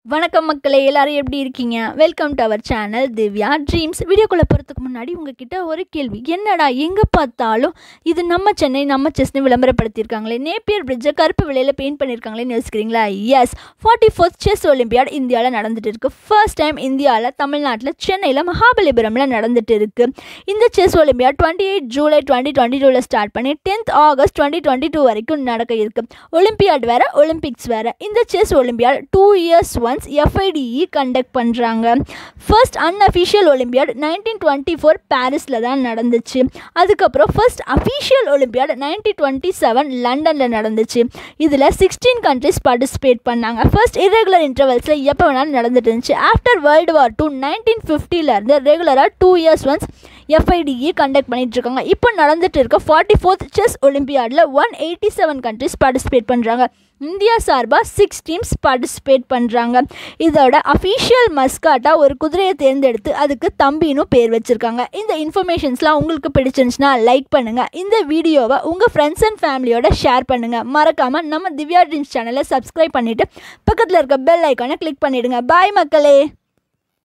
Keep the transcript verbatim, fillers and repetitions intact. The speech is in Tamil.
வணக்கம் மக்களே, எல்லாரும் எப்படி இருக்கீங்க? Welcome to our channel Divya Dreams. வீடியோக்குள்ளே போகிறதுக்கு முன்னாடி உங்ககிட்ட ஒரு கேள்வி. என்னடா எங்கே பார்த்தாலும் இது நம்ம சென்னை நம்ம செஸ்னு விளம்பரப்படுத்தியிருக்காங்களே, நேப்பியர் பிரிட்ஜை கருப்பு விலையில் பெயிண்ட் பண்ணியிருக்காங்களேன்னு யோசிக்கிறீங்களா? Yes, forty fourth chess olympiad இந்தியாவில் நடந்துட்டு இருக்கு. ஃபர்ஸ்ட் டைம் இந்தியாவில் தமிழ்நாட்டில் சென்னையில் மகாபலிபுரமில் நடந்துட்டு இருக்கு. இந்த chess olympiad twenty eight July twenty twenty டூவில் ஸ்டார்ட் பண்ணி tenth August twenty twenty two வரைக்கும் நடக்க இருக்கு. ஒலிம்பியாட் வேறு, ஒலிம்பிக்ஸ் வேறு. இந்த chess olympiad two years once F I D E conduct பண்ணுறாங்க. First unofficial olympiad nineteen twenty four பாரிஸில் தான் நடந்துச்சு. அதுக்கப்புறம் first official olympiad nineteen twenty seven லண்டனில் நடந்துச்சு. இதில் சிக்ஸ்டீன் கண்ட்ரிஸ் பார்ட்டிசிபேட் பண்ணாங்க. ஃபர்ஸ்ட் இரெகுலர் இன்டர்வல்ஸில் எப்போ வேணாலும் நடந்துட்டு இருந்துச்சு. After world war to nineteen ஃபிஃப்டிலேருந்து ரெகுலராக two years once F I D E conduct பண்ணிட்டு இருக்காங்க. இப்போ நடந்துட்டு இருக்க ஃபார்ட்டி ஃபோர்த் செஸ் ஒலிம்பியாடில் one eighty seven countries participate பண்ணுறாங்க. இந்தியா சார்பாக சிக்ஸ் டீம்ஸ் பார்ட்டிசிபேட் பண்ணுறாங்க. இதோட அஃபிஷியல் மஸ்காட்டாக ஒரு குதிரையை தேர்ந்தெடுத்து அதுக்கு தம்பின்னு பேர் வச்சுருக்காங்க. இந்த இன்ஃபர்மேஷன்ஸ்லாம் உங்களுக்கு பிடிச்சிருந்துச்சுன்னா லைக் பண்ணுங்கள். இந்த வீடியோவை உங்கள் ஃப்ரெண்ட்ஸ் அண்ட் ஃபேமிலியோட ஷேர் பண்ணுங்கள். மறக்காமல் நம்ம திவ்யா ட்ரீம்ஸ் சேனலை சப்ஸ்கிரைப் பண்ணிவிட்டு பக்கத்தில் இருக்க பெல் ஐக்கானை கிளிக் பண்ணிவிடுங்க. பாய் மக்களே.